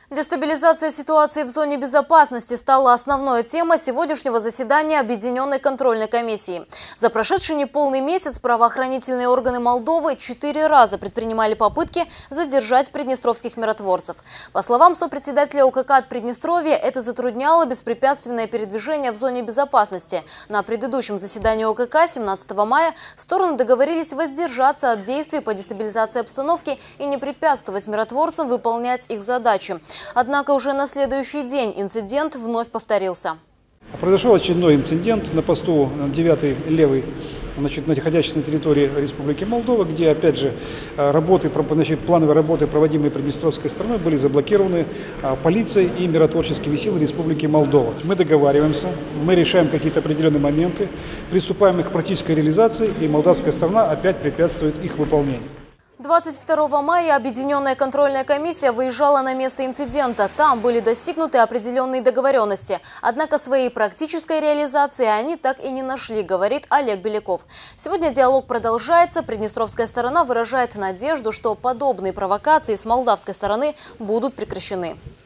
Дестабилизация ситуации в зоне безопасности стала основной темой сегодняшнего заседания Объединенной контрольной комиссии. За прошедший неполный месяц правоохранительные органы Молдовы 4 раза предпринимали попытки задержать приднестровских миротворцев. По словам сопредседателя ОКК от Приднестровья, это затрудняло беспрепятственное передвижение в зоне безопасности. На предыдущем заседании ОКК 17 мая стороны договорились воздержаться от действий по дестабилизации обстановки и не препятствовать миротворцам выполнять их задачи. Однако уже на следующий день инцидент вновь повторился. Произошел очередной инцидент на посту 9-й левый, находящийся на территории Республики Молдова, где, опять же, плановые работы, проводимые Приднестровской стороной, были заблокированы полицией и миротворческими силами Республики Молдова. Мы договариваемся, мы решаем какие-то определенные моменты, приступаем к практической реализации, и молдавская сторона опять препятствует их выполнению. 22 мая Объединенная контрольная комиссия выезжала на место инцидента. Там были достигнуты определенные договоренности. Однако своей практической реализации они так и не нашли, говорит Олег Беляков. Сегодня диалог продолжается. Приднестровская сторона выражает надежду, что подобные провокации с молдавской стороны будут прекращены.